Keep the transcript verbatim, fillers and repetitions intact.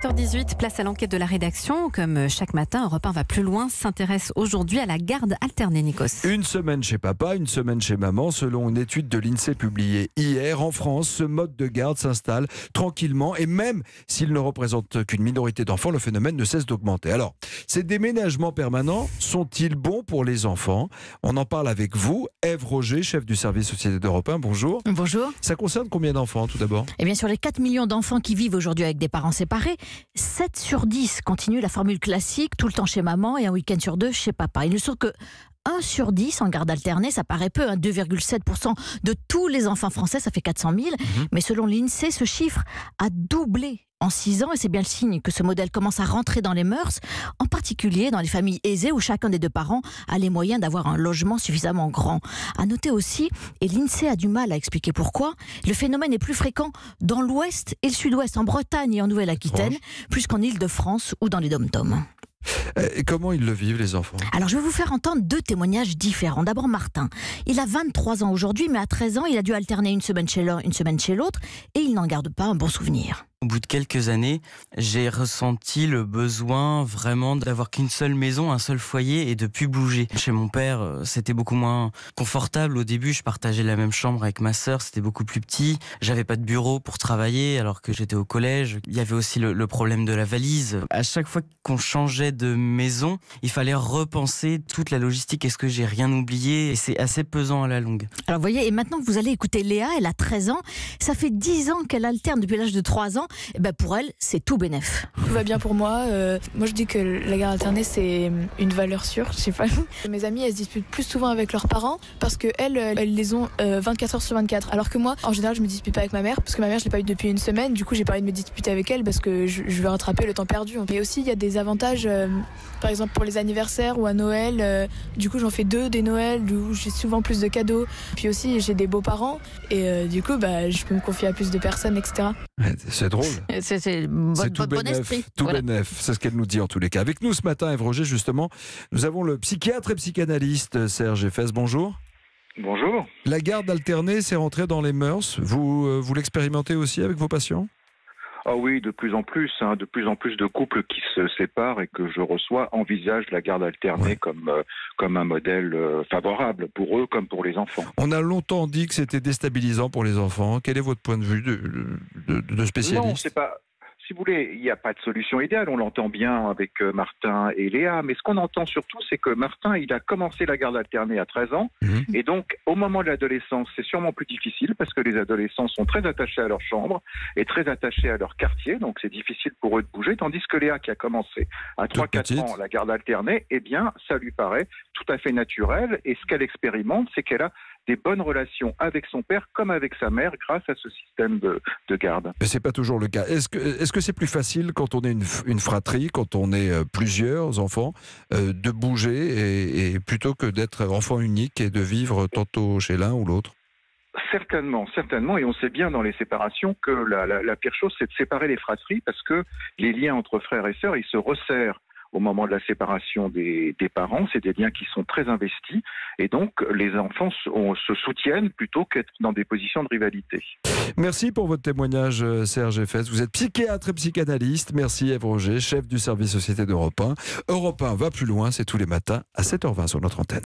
sept heures dix-huit, place à l'enquête de la rédaction. Comme chaque matin, Europe un va plus loin, s'intéresse aujourd'hui à la garde alternée, Nikos. Une semaine chez papa, une semaine chez maman. Selon une étude de l'INSEE publiée hier, en France, ce mode de garde s'installe tranquillement. Et même s'il ne représente qu'une minorité d'enfants, le phénomène ne cesse d'augmenter. Alors, ces déménagements permanents sont-ils bons pour les enfants? On en parle avec vous, Ève Roger, chef du service Société d'Europe un. Bonjour. Bonjour. Ça concerne combien d'enfants, tout d'abord? Eh bien, sur les quatre millions d'enfants qui vivent aujourd'hui avec des parents séparés, sept sur dix continuent la formule classique, tout le temps chez maman et un week-end sur deux chez papa. Il ne semble que un sur dix en garde alternée, ça paraît peu, hein, deux virgule sept pour cent de tous les enfants français, ça fait quatre cent mille. Mmh. Mais selon l'INSEE, ce chiffre a doublé en six ans, et c'est bien le signe que ce modèle commence à rentrer dans les mœurs, en particulier dans les familles aisées où chacun des deux parents a les moyens d'avoir un logement suffisamment grand. À noter aussi, et l'INSEE a du mal à expliquer pourquoi, le phénomène est plus fréquent dans l'ouest et le sud-ouest, en Bretagne et en Nouvelle-Aquitaine, plus qu'en Île-de-France ou dans les dom-toms. Et comment ils le vivent, les enfants? Alors, je vais vous faire entendre deux témoignages différents. D'abord, Martin. Il a vingt-trois ans aujourd'hui, mais à treize ans, il a dû alterner une semaine chez l'un, une semaine chez l'autre, et il n'en garde pas un bon souvenir. Au bout de quelques années, j'ai ressenti le besoin vraiment d'avoir qu'une seule maison, un seul foyer et de plus bouger. Chez mon père, c'était beaucoup moins confortable. Au début, je partageais la même chambre avec ma sœur, c'était beaucoup plus petit. J'avais pas de bureau pour travailler alors que j'étais au collège. Il y avait aussi le, le problème de la valise. À chaque fois qu'on changeait de maison, il fallait repenser toute la logistique. Est-ce que j'ai rien oublié? Et c'est assez pesant à la longue. Alors, vous voyez, et maintenant que vous allez écouter Léa, elle a treize ans. Ça fait dix ans qu'elle alterne depuis l'âge de trois ans. Et ben pour elle, c'est tout bénef. Tout va bien pour moi. Euh, moi, je dis que la garde alternée, c'est une valeur sûre. Je sais pas. Mes amies, elles se disputent plus souvent avec leurs parents parce que elles, elles les ont euh, vingt-quatre heures sur vingt-quatre. Alors que moi, en général, je me dispute pas avec ma mère parce que ma mère, je l'ai pas eu depuis une semaine. Du coup, j'ai pas envie de me disputer avec elle parce que je, je veux rattraper le temps perdu. Mais aussi, il y a des avantages. Euh, par exemple, pour les anniversaires ou à Noël. Euh, du coup, j'en fais deux des Noëls où j'ai souvent plus de cadeaux. Puis aussi, j'ai des beaux-parents et euh, du coup, bah, je peux me confier à plus de personnes, et cetera. C'est drôle. C'est, c'est, bon, c'est tout bon bénef, esprit. tout Voilà. bénef, c'est ce qu'elle nous dit en tous les cas. Avec nous ce matin, Ève Roger, justement, nous avons le psychiatre et psychanalyste Serge Effès. Bonjour. Bonjour. La garde alternée, c'est rentré dans les mœurs. Vous, euh, vous l'expérimentez aussi avec vos patients? Ah oui, de plus en plus, hein, de plus en plus de couples qui se séparent et que je reçois envisagent la garde alternée ouais. comme, euh, comme un modèle euh, favorable pour eux comme pour les enfants. On a longtemps dit que c'était déstabilisant pour les enfants. Quel est votre point de vue de, de, de spécialiste? Non, c'est pas... Si vous voulez, il n'y a pas de solution idéale, on l'entend bien avec Martin et Léa, mais ce qu'on entend surtout, c'est que Martin, il a commencé la garde alternée à treize ans, mmh. et donc au moment de l'adolescence, c'est sûrement plus difficile, parce que les adolescents sont très attachés à leur chambre, et très attachés à leur quartier, donc c'est difficile pour eux de bouger, tandis que Léa, qui a commencé à trois quatre ans la garde alternée, eh bien, ça lui paraît tout à fait naturel, et ce qu'elle expérimente, c'est qu'elle a des bonnes relations avec son père comme avec sa mère grâce à ce système de, de garde. Mais c'est pas toujours le cas. Est-ce que, est-ce que c'est plus facile quand on est une, une fratrie, quand on est euh, plusieurs enfants, euh, de bouger et, et plutôt que d'être enfant unique et de vivre tantôt chez l'un ou l'autre? Certainement, certainement, et on sait bien dans les séparations que la, la, la pire chose, c'est de séparer les fratries parce que les liens entre frères et sœurs, ils se resserrent au moment de la séparation des, des parents. C'est des liens qui sont très investis et donc les enfants se, on, se soutiennent plutôt qu'être dans des positions de rivalité. Merci pour votre témoignage, Serge Effès. Vous êtes psychiatre et psychanalyste. Merci Ève Roger, chef du service Société d'Europe un. Europe un va plus loin, c'est tous les matins à sept heures vingt sur notre antenne.